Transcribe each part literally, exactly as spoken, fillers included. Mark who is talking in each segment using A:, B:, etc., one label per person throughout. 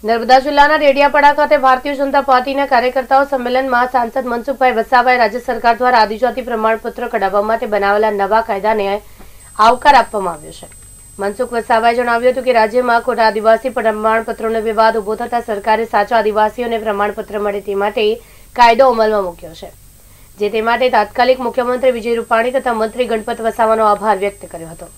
A: નર્મદા જિલ્લાના ડેડિયાપાડા ખાતે ભારતીય જનતા પાર્ટીના કાર્યકર્તાઓ સંમેલનમાં સાંસદ મનસુખભાઈ વસાવાએ રાજ્ય સરકાર દ્વારા આદિજાતિ પ્રમાણપત્ર કઢાવવા માટે બનાવેલા નવા કાયદાને આવકાર આપવામાં આવ્યો છે। મનસુખ વસાવાએ જણાવ્યું હતું કે રાજ્યમાં ખોટા આદિવાસી પ્રમાણપત્રોનો વિવાદ ઉભો થતા સરકારે સાચા આદિવાસીઓને પ્રમાણપત્ર મળે તે માટે કાયદો અમલમાં મૂક્યો છે, જે તે માટે તાત્કાલિક મુખ્યમંત્રી વિજય રૂપાણી તથા મંત્રી ગણપત વસાવાનો આભાર વ્યક્ત કર્યો હતો।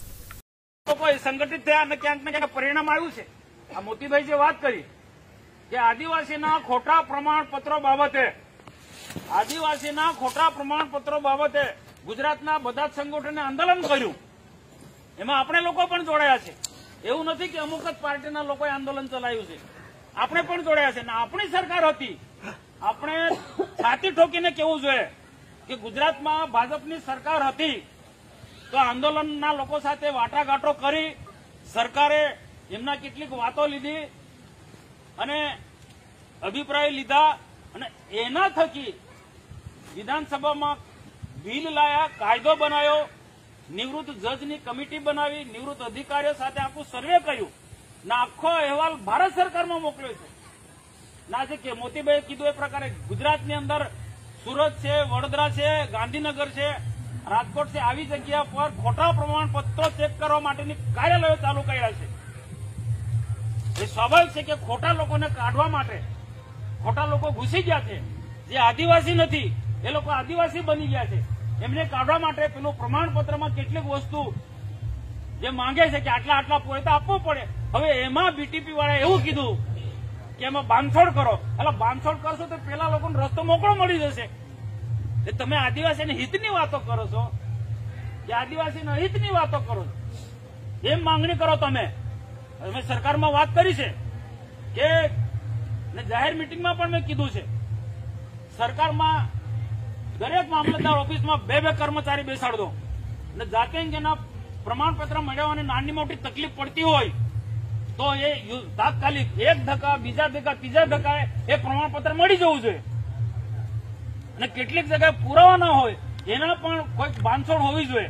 B: સંગઠિત થયા અને ક્યાંક ને ક્યાંક પરિણામ આવ્યું છે। આ મોતીભાઈ જે વાત કરી કે આદિવાસીના ખોટા પ્રમાણપત્રો બાબતે આદિવાસીના ખોટા પ્રમાણપત્રો બાબતે ગુજરાતના બધા જ સંગઠને આંદોલન કર્યું, એમાં આપણે લોકો પણ જોડાયા છે। એવું નથી કે અમુક જ પાર્ટીના લોકોએ આંદોલન ચલાવ્યું છે, આપણે પણ જોડાયા છે। અને આપણી સરકાર હતી, આપણે છાતી ઠોકીને કહેવું જોઈએ કે ગુજરાતમાં ભાજપની સરકાર હતી તો આંદોલનના લોકો સાથે વાટાઘાટો કરી સરકારે એમના કેટલીક વાતો લીધી અને અભિપ્રાય લીધા અને એના થકી વિધાનસભામાં બિલ લાયા, કાયદો બનાવ્યો, નિવૃત્ત જજની કમિટી બનાવી, નિવૃત્ત અધિકારીઓ સાથે આખું સર્વે કર્યું ને આખો અહેવાલ ભારત સરકારમાં મોકલ્યો છે। ના છે કે મોતીભાઈએ કીધું એ પ્રકારે ગુજરાતની અંદર સુરત છે, વડોદરા છે, ગાંધીનગર છે, રાજકોટ છે, આવી જગ્યા પર ખોટા પ્રમાણપત્રો ચેક કરવા માટેની કાર્યાલયો ચાલુ કર્યા છે। એ સ્વાભાવિક છે કે ખોટા લોકોને કાઢવા માટે ખોટા લોકો ઘૂસી ગયા છે, જે આદિવાસી નથી એ લોકો આદિવાસી બની ગયા છે, એમને કાઢવા માટે પેલું પ્રમાણપત્રમાં કેટલીક વસ્તુ જે માંગે છે કે આટલા આટલા પૂરે તો આપવું પડે। હવે એમાં બીટીપી વાળાએ એવું કીધું કે એમાં બાંધછોડ કરો, એટલે બાંધછોડ કરશો તો પેલા લોકોને રસ્તો મોકળો મળી જશે। તમે આદિવાસીના હિતની વાતો કરો છો કે આદિવાસીના હિતની વાતો કરો છો, એમ માંગણી કરો તમે। અમે સરકારમાં વાત કરી છે કે જાહેર મિટિંગમાં પણ મેં કીધું છે, સરકારમાં દરેક મામલતદાર ઓફિસમાં બે બે કર્મચારી બેસાડ દો અને જાતે જેના પ્રમાણપત્ર મેળવવાની નાની મોટી તકલીફ પડતી હોય તો એ તાત્કાલિક એક ધક્કા, બીજા ધક્કા, ત્રીજા ધક્કા એ પ્રમાણપત્ર મળી જવું જોઈએ। અને કેટલીક જગ્યાએ પુરાવા ના હોય એના પણ કોઈક બાંધછોડ હોવી જોઈએ,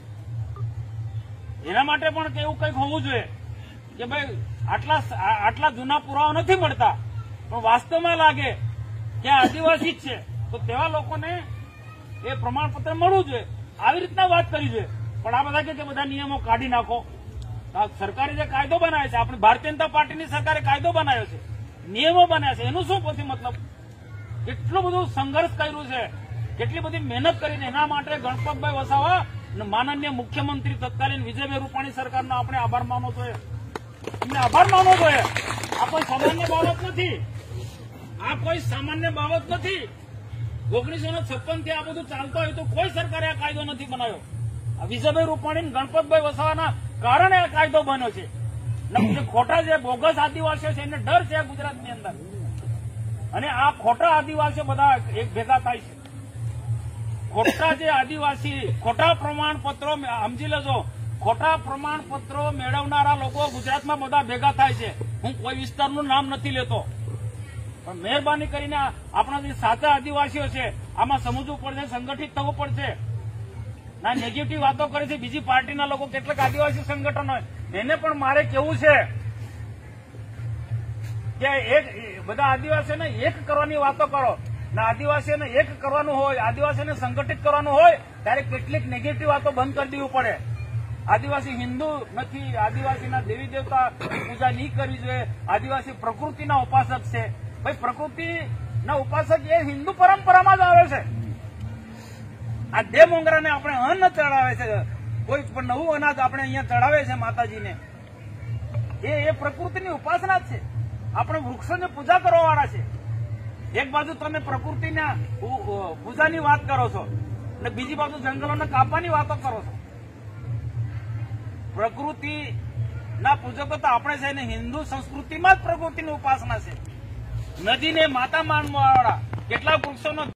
B: એના માટે પણ એવું કંઈક હોવું જોઈએ કે ભાઈ આટલા આટલા જૂના પુરાવા નથી મળતા પણ વાસ્તવમાં લાગે કે આદિવાસી જ છે તો તેવા લોકોને એ પ્રમાણપત્ર મળવું જોઈએ। આવી રીતના વાત કરી જોઈએ, પણ આ બધા કે બધા નિયમો કાઢી નાખો। સરકારે જે કાયદો બનાવ્યો છે, આપણી ભારતીય જનતા પાર્ટીની સરકારે કાયદો બનાવ્યો છે, નિયમો બનાવ્યા છે, એનું શું પછી મતલબ? કેટલું બધું સંઘર્ષ કર્યું છે, કેટલી બધી મહેનત કરીને એના માટે ગણપતભાઈ વસાવા અને માનનીય મુખ્યમંત્રી તત્કાલીન વિજયભાઈ રૂપાણી સરકારનો આપણે આભાર માનવો જોઈએ, એમને આભાર માનવો જોઈએ। આ કોઈ સામાન્ય બાબત નથી, આ કોઈ સામાન્ય બાબત નથી। ઓગણીસો ને છપ્પન થી આ બધું ચાલતું હોય તો કોઈ સરકારે આ કાયદો નથી બનાવ્યો, આ વિજયભાઈ રૂપાણી ગણપતભાઈ વસાવાના કારણે આ કાયદો બન્યો છે। ખોટા જે બોગસ આદિવાસીઓ છે એને ડર છે ગુજરાતની અંદર, અને આ ખોટા આદિવાસીઓ બધા એક ભેગા થાય છે। ખોટા જે આદિવાસી ખોટા પ્રમાણપત્રો સમજી લેજો, ખોટા પ્રમાણપત્રો મેળવનારા લોકો ગુજરાતમાં બધા ભેગા થાય છે। હું કોઈ વિસ્તારનું નામ નથી લેતો, પણ મહેરબાની કરીને આપણા જે સાચા આદિવાસીઓ છે આમાં સમજવું પડશે, સંગઠિત થવું પડશે। ના નેગેટિવ વાતો કરે છે બીજી પાર્ટીના લોકો, કેટલાક આદિવાસી સંગઠનો, એને પણ મારે કેવું છે કે એક બધા આદિવાસીઓને એક કરવાની વાતો કરો ને આદિવાસીઓને એક કરવાનું હોય, આદિવાસીઓને સંગઠિત કરવાનું હોય ત્યારે કેટલીક નેગેટિવ વાતો બંધ કરી દેવી પડે। આદિવાસી હિન્દુ નથી, આદિવાસીના દેવી દેવતા પૂજા નહીં કરવી જોઈએ, આદિવાસી પ્રકૃતિના ઉપાસક છે। ભાઈ પ્રકૃતિના ઉપાસક એ હિન્દુ પરંપરામાં જ આવે છે। આ દે મોંગરાને આપણે અન્ન ચડાવે છે, કોઈ પણ નવું અનાજ આપણે અહીંયા ચડાવે છે માતાજીને, એ એ પ્રકૃતિની ઉપાસના જ છે। આપણે વૃક્ષોની પૂજા કરવા વાળા છે। એક બાજુ તમે પ્રકૃતિના પૂજાની વાત કરો છો અને બીજી બાજુ જંગલોને કાપવાની વાતો કરો છો। પ્રકૃતિના પૂજકો તો આપણે છે ને હિન્દુ સંસ્કૃતિમાં જ પ્રકૃતિની ઉપાસના છે। નદીને માતા માનવા વાળા, કેટલાક વૃક્ષોનો